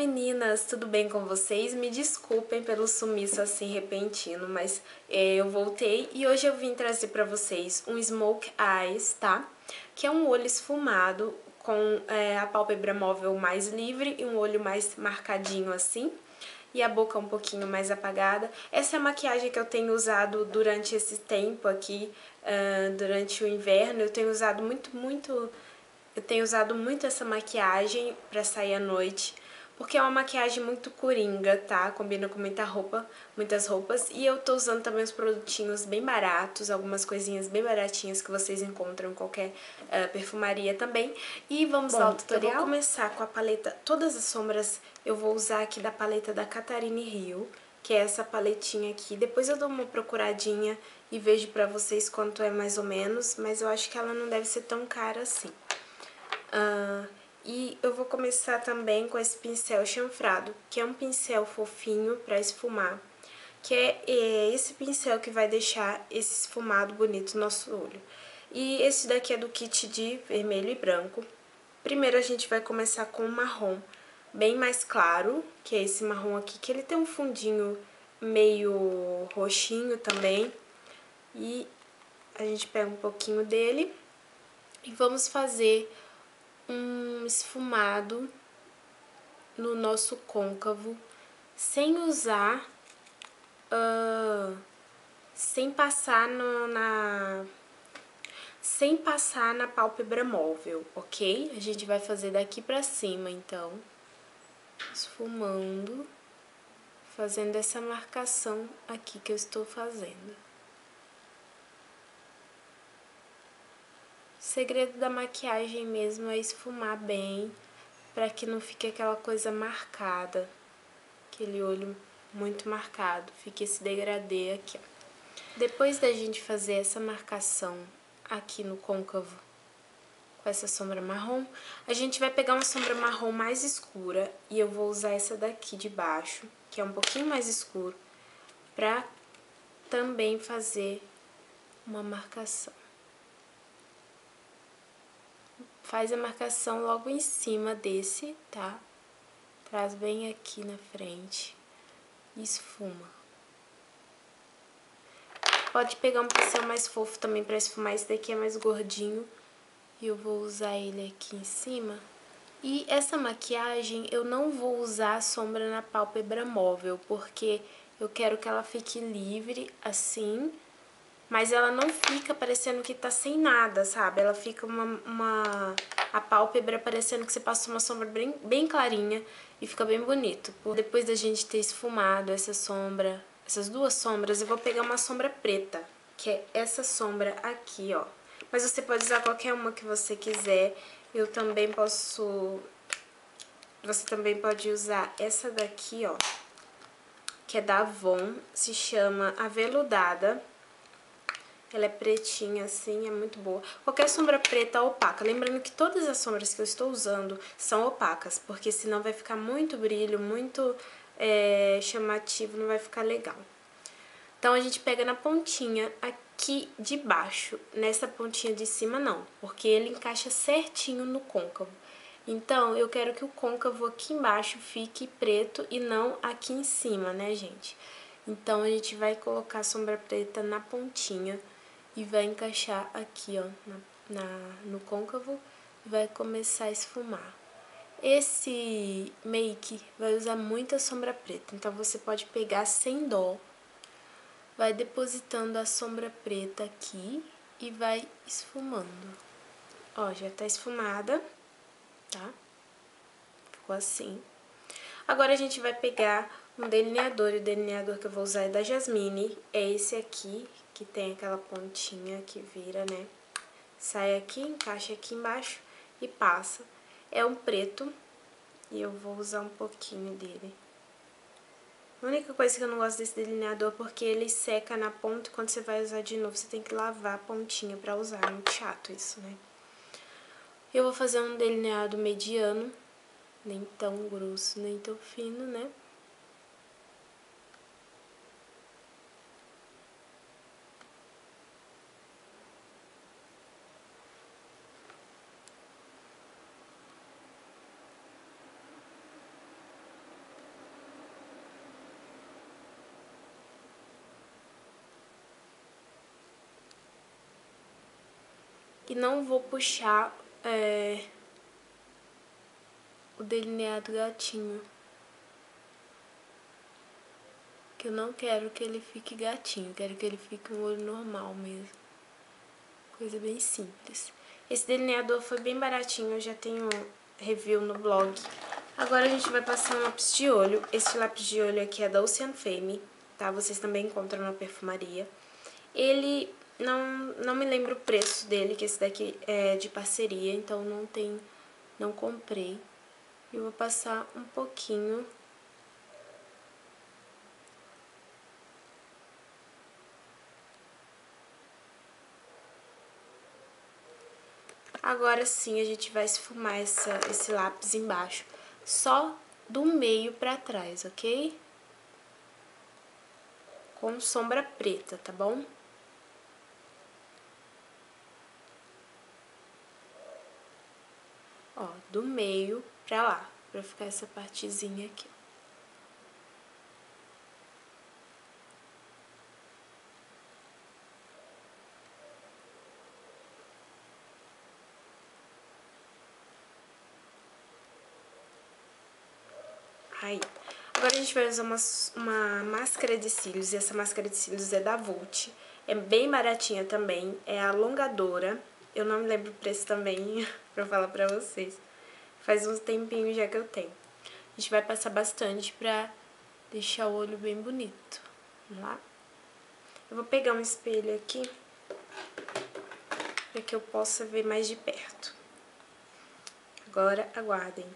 meninas, tudo bem com vocês? Me desculpem pelo sumiço assim repentino, mas eu voltei e hoje eu vim trazer pra vocês um Smoke Eyes, tá? Que é um olho esfumado com a pálpebra móvel mais livre e um olho mais marcadinho assim. E a boca um pouquinho mais apagada. Essa é a maquiagem que eu tenho usado durante esse tempo aqui, durante o inverno. Eu tenho usado muito essa maquiagem pra sair à noite, porque é uma maquiagem muito coringa, tá? Combina com muita roupa, muitas roupas. E eu tô usando também os produtinhos bem baratos, algumas coisinhas bem baratinhas que vocês encontram em qualquer perfumaria também. E vamos lá ao tutorial? Eu vou começar com a paleta, todas as sombras eu vou usar aqui da paleta da Catarine Hill, que é essa paletinha aqui. Depois eu dou uma procuradinha e vejo pra vocês quanto é mais ou menos, mas eu acho que ela não deve ser tão cara assim. E eu vou começar também com esse pincel chanfrado, que é um pincel fofinho pra esfumar, que é esse pincel que vai deixar esse esfumado bonito no nosso olho. E esse daqui é do kit de vermelho e branco. Primeiro a gente vai começar com o marrom bem mais claro, que é esse marrom aqui, que ele tem um fundinho meio roxinho também. E a gente pega um pouquinho dele e vamos fazer um esfumado no nosso côncavo, sem usar, sem passar sem passar na pálpebra móvel, ok? A gente vai fazer daqui pra cima, então, esfumando, fazendo essa marcação aqui que eu estou fazendo. O segredo da maquiagem mesmo é esfumar bem, para que não fique aquela coisa marcada, aquele olho muito marcado, fique esse degradê aqui, ó. Depois da gente fazer essa marcação aqui no côncavo, com essa sombra marrom, a gente vai pegar uma sombra marrom mais escura, e eu vou usar essa daqui de baixo, que é um pouquinho mais escuro, pra também fazer uma marcação. Faz a marcação logo em cima desse, tá? Traz bem aqui na frente e esfuma. Pode pegar um pincel mais fofo também pra esfumar, esse daqui é mais gordinho. E eu vou usar ele aqui em cima. E essa maquiagem eu não vou usar a sombra na pálpebra móvel, porque eu quero que ela fique livre, assim, mas ela não fica parecendo que tá sem nada, sabe? Ela fica a pálpebra parecendo que você passou uma sombra bem clarinha e fica bem bonito. Depois da gente ter esfumado essa sombra, essas duas sombras, eu vou pegar uma sombra preta, que é essa sombra aqui, ó. Mas você pode usar qualquer uma que você quiser. Eu também posso... Você também pode usar essa daqui, ó, que é da Avon, se chama Aveludada. Ela é pretinha assim, é muito boa. Qualquer sombra preta opaca. Lembrando que todas as sombras que eu estou usando são opacas, porque senão vai ficar muito brilho, muito chamativo, não vai ficar legal. Então, a gente pega na pontinha aqui de baixo. Nessa pontinha de cima, não, porque ele encaixa certinho no côncavo. Então, eu quero que o côncavo aqui embaixo fique preto e não aqui em cima, né, gente? Então, a gente vai colocar a sombra preta na pontinha e vai encaixar aqui, ó, no côncavo e vai começar a esfumar. Esse make vai usar muita sombra preta, então você pode pegar sem dó, vai depositando a sombra preta aqui e vai esfumando. Ó, já tá esfumada, tá? Ficou assim. Agora a gente vai pegar um delineador, e o delineador que eu vou usar é da Jasmine, é esse aqui, que tem aquela pontinha que vira, né? Sai aqui, encaixa aqui embaixo e passa. É um preto e eu vou usar um pouquinho dele. A única coisa que eu não gosto desse delineador é porque ele seca na ponta e quando você vai usar de novo você tem que lavar a pontinha pra usar. É muito chato isso, né? Eu vou fazer um delineado mediano, nem tão grosso, nem tão fino, né? E não vou puxar o delineado gatinho. Que eu não quero que ele fique gatinho, quero que ele fique um olho normal mesmo. Coisa bem simples. Esse delineador foi bem baratinho, eu já tenho review no blog. Agora a gente vai passar um lápis de olho. Esse lápis de olho aqui é da Ocean Fame, tá? Vocês também encontram na perfumaria. Ele, não me lembro o preço dele, que esse daqui é de parceria, então não comprei. Eu vou passar um pouquinho. Agora sim a gente vai esfumar esse lápis embaixo, só do meio pra trás, ok? Com sombra preta, tá bom? Ó, do meio pra lá, pra ficar essa partezinha aqui. Aí. Agora a gente vai usar uma máscara de cílios, e essa máscara de cílios é da Vult. É bem baratinha também, é alongadora. Eu não me lembro o preço também, pra falar pra vocês. Faz uns tempinhos já que eu tenho. A gente vai passar bastante pra deixar o olho bem bonito. Vamos lá? Eu vou pegar um espelho aqui, pra que eu possa ver mais de perto. Agora, aguardem.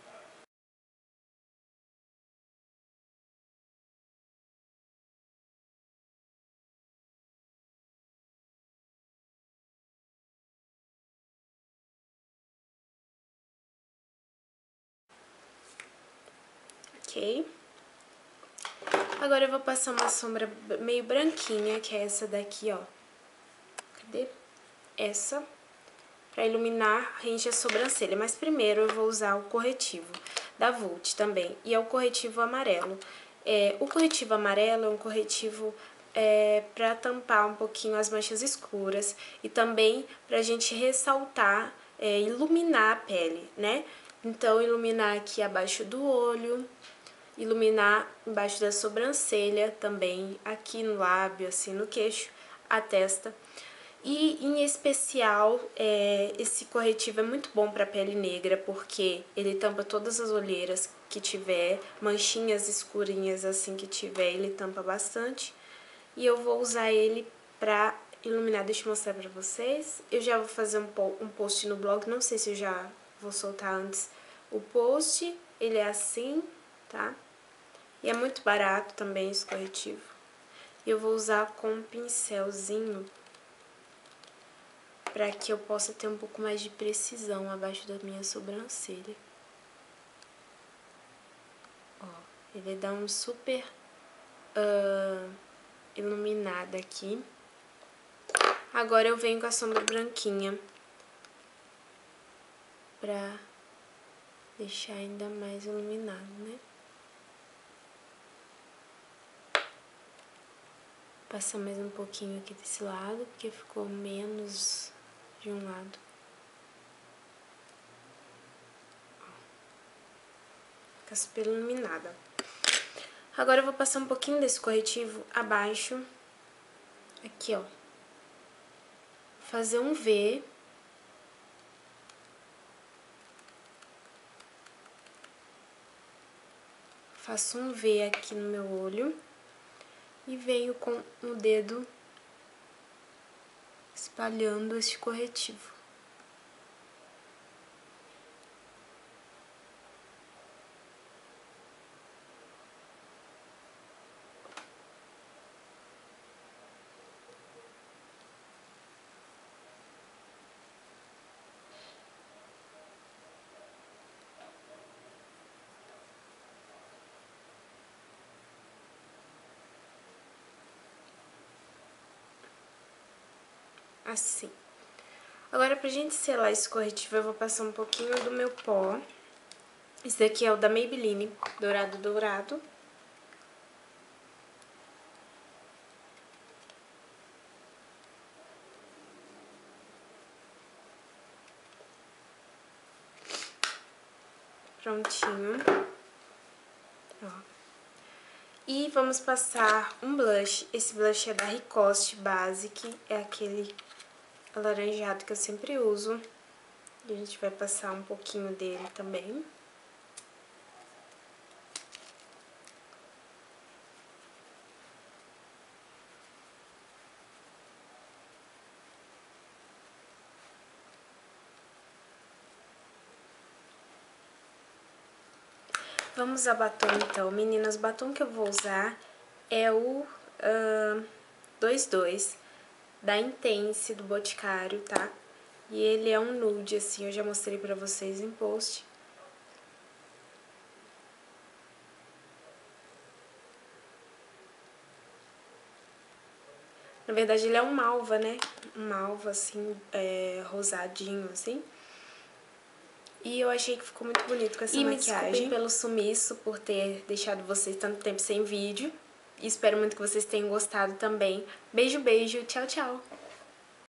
Ok? Agora eu vou passar uma sombra meio branquinha, que é essa daqui, ó. Cadê? Essa, pra iluminar rente a sobrancelha. Mas primeiro eu vou usar o corretivo da Vult também, e é o corretivo amarelo. O corretivo amarelo é um corretivo pra tampar um pouquinho as manchas escuras e também pra gente ressaltar, iluminar a pele, né? Então, iluminar aqui abaixo do olho, iluminar embaixo da sobrancelha também, aqui no lábio, assim, no queixo, a testa. E, em especial, esse corretivo é muito bom para pele negra, porque ele tampa todas as olheiras que tiver, manchinhas escurinhas assim que tiver, ele tampa bastante. E eu vou usar ele pra iluminar, deixa eu mostrar pra vocês. Eu já vou fazer um post no blog, não sei se eu já vou soltar antes o post. Ele é assim, tá? E é muito barato também esse corretivo. E eu vou usar com um pincelzinho para que eu possa ter um pouco mais de precisão abaixo da minha sobrancelha. Ó, ele dá um super iluminado aqui. Agora eu venho com a sombra branquinha pra deixar ainda mais iluminado, né? Passar mais um pouquinho aqui desse lado, porque ficou menos de um lado. Fica super iluminada. Agora eu vou passar um pouquinho desse corretivo abaixo, aqui, ó. Fazer um V. Faço um V aqui no meu olho e venho com o dedo espalhando esse corretivo. Assim. Agora, pra gente selar esse corretivo, eu vou passar um pouquinho do meu pó. Esse daqui é o da Maybelline, Dourado Dourado. prontinho. Ó. E vamos passar um blush. Esse blush é da Ricoste Basic, é aquele alaranjado que eu sempre uso. E a gente vai passar um pouquinho dele também. Vamos a batom, então. Meninas, o batom que eu vou usar é o 22 da Intense, do Boticário, tá? E ele é um nude, assim, eu já mostrei pra vocês em post. Na verdade, ele é um malva, né? Um malva, assim, rosadinho, assim. E eu achei que ficou muito bonito com essa maquiagem. E me desculpem pelo sumiço, por ter deixado vocês tanto tempo sem vídeo. Espero muito que vocês tenham gostado também. Beijo, beijo. Tchau, tchau.